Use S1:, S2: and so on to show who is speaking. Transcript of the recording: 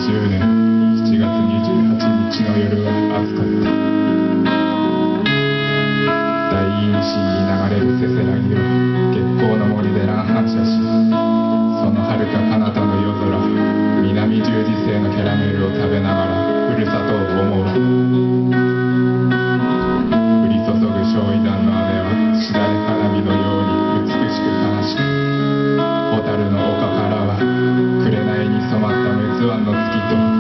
S1: 2010年7月28日の夜は暑かった。大陰神に流れるせせらぎを月光の森で乱反射し、その遥か彼方の夜空、南十字星のキャラメルを食べながらふるさとを思う。降り注ぐ焼夷弾の雨はしだれ花火のように美しく悲しく、蛍の丘からは紅に染まった陸奥湾の月と